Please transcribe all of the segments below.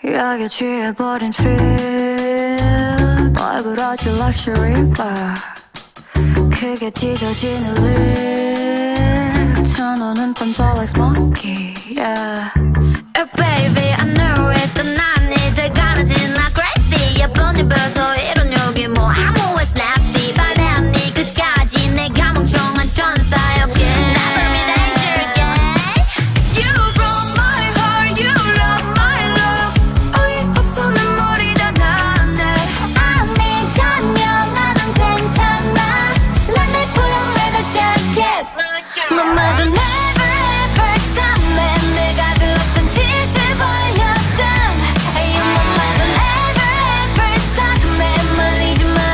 약에 취해버린 feel 널브러진 luxury bar 크게 찢어지는 lip 천원은 번져 like smokey yeah. Oh baby I know it 난 이제 가라진 not crazy 예쁜 입에서 이런 욕이 뭐 I'm always nasty 바람 네 끝까지 내가 멍청한 천사였길 Never be danger again You broke my heart You love my love 어이없어 눈물이 다 나네 아니 전혀 나는 괜찮아 Let me put on leather jacket 너마저 never ever 썸네 내가 그 어떤 짓을 벌였든 Hey you 너마저 never ever 썸네 말리지 마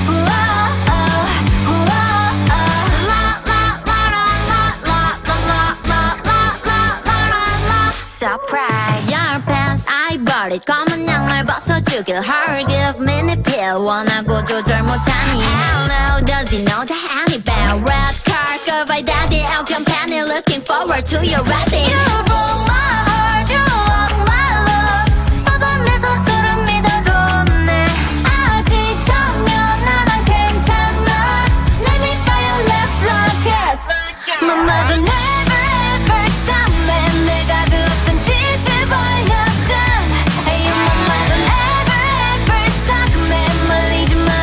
Surprise Your pants I bought it 검은 양말 벗어주길 Her give me the pill 원하고 조절 못하니 Hell no does he know the honey bell Red car girl by daddy out company Looking forward to your wedding You broke my heart You lost my love 뻔뻔해서 소름 믿어뒀네 아직 전혀 나는 괜찮아 Let me fire let's rock it 너마저 never ever 썸네 내가 그 어떤 짓을 벌였든 Hey you 너마저 never ever 썸네 말리지 마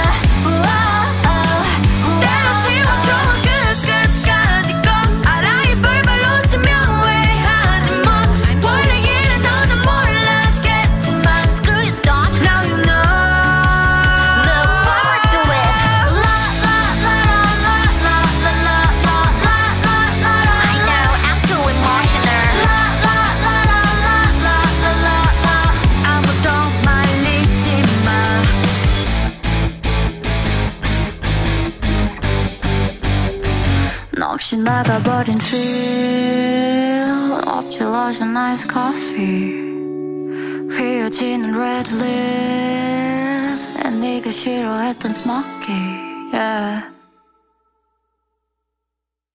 때려치워 좋은 끝까지 꼭 알아 이 벌벌로 치면 후회하지 뭐 원래 이래 너도 몰랐겠지만 Screw you don't Now you know Look forward to it I know I'm too emotional 아무도 말리지 마 넋이 나가버린 feel 엎질러진 ice coffee 휘어지는 red lip 네가 싫어했던 smokey yeah.